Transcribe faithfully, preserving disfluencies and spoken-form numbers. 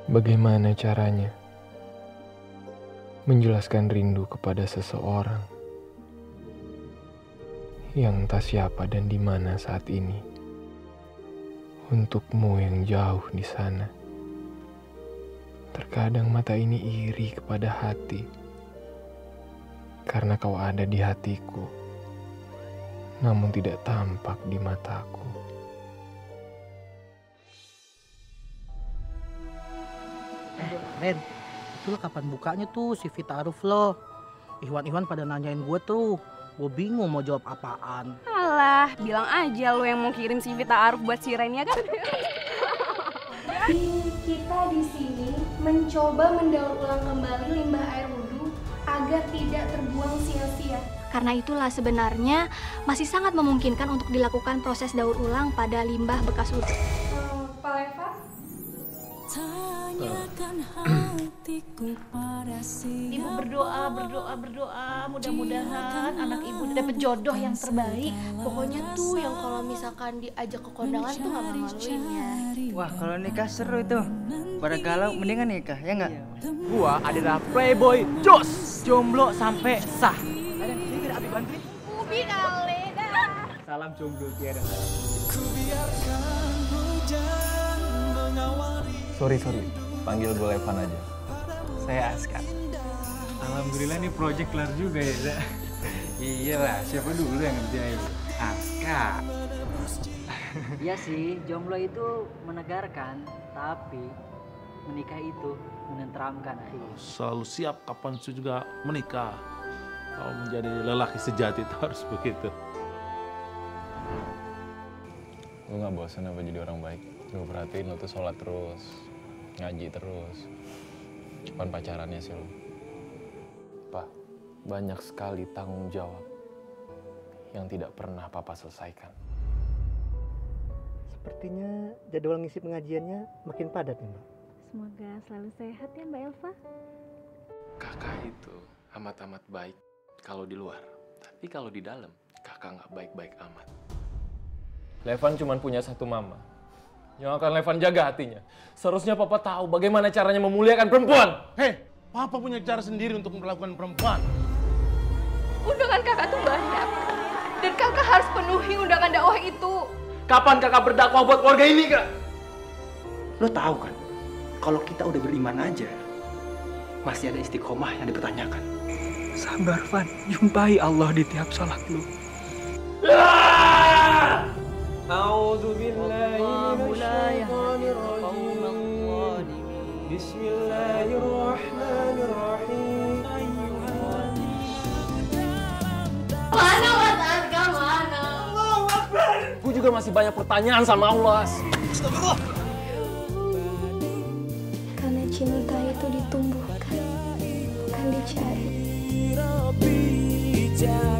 Bagaimana caranya menjelaskan rindu kepada seseorang yang entah siapa dan di mana saat ini? Untukmu yang jauh di sana, terkadang mata ini iri kepada hati karena kau ada di hatiku, namun tidak tampak di mataku. Ren, itu lo kapan bukanya tuh si V Ta'aruf lo? Iwan-Iwan pada nanyain gue tuh, gue bingung mau jawab apaan. Alah, bilang aja lo yang mau kirim C V Ta'aruf buat si Ren ya kan? Kita di sini mencoba mendaur ulang kembali limbah air wudhu agar tidak terbuang sia-sia. Karena itulah sebenarnya masih sangat memungkinkan untuk dilakukan proses daur ulang pada limbah bekas wudhu. Hmm, Pak Leva? Ibu berdoa, berdoa, berdoa. Mudah-mudahan anak ibu dapat jodoh yang terbaik. Pokoknya tuh yang kalau misalkan diajak ke kondangan tuh gak malu-maluin ya. Wah, kalau nikah seru itu. Pada galau mendingan nikah, ya nggak? Gua adalah playboy jos, jomblo sampai sah. Ada sini tidak Abi bantuin? Ubi kali dah. Salam jomblo tiada. Sorry, sorry. Panggil gue Levan aja. Saya Aska. Alhamdulillah nih project kelar juga ya, Za. Iya lah, siapa dulu yang ngerjain? Aska. Iya sih, jomblo itu menegarkan, tapi menikah itu menenteramkan. Selalu siap kapan juga menikah. Kalau menjadi lelaki sejati itu harus begitu. Lu gak bosan apa jadi orang baik? Gue perhatiin lu tuh sholat terus, ngaji terus. Kapan pacarannya sih lu? Pak, banyak sekali tanggung jawab yang tidak pernah Papa selesaikan. Sepertinya jadwal ngisi pengajiannya makin padat nih, Mbak. Semoga selalu sehat ya Mbak Elva. Kakak itu amat-amat baik kalau di luar. Tapi kalau di dalam, kakak nggak baik-baik amat. Levan cuma punya satu mama yang akan Levan jaga hatinya. Seharusnya Papa tahu bagaimana caranya memuliakan perempuan. Hei, Papa punya cara sendiri untuk memperlakukan perempuan. Undangan kakak tuh banyak. Dan kakak harus penuhi undangan dakwah itu. Kapan kakak berdakwah buat keluarga ini, Kak? Lo tahu kan, kalau kita udah beriman aja, masih ada istiqomah yang dipertanyakan. Sabar, Van. Jumpai Allah di tiap salat lo. A'udzu billahi minasyaitonir rajim. Bismillahirrahmanirrahim. Mana Mas Arka, mana? Allahu Akbar. Gue juga masih banyak pertanyaan sama Allah. Astagfirullah. Karena cinta itu ditumbuhkan, bukan dicari.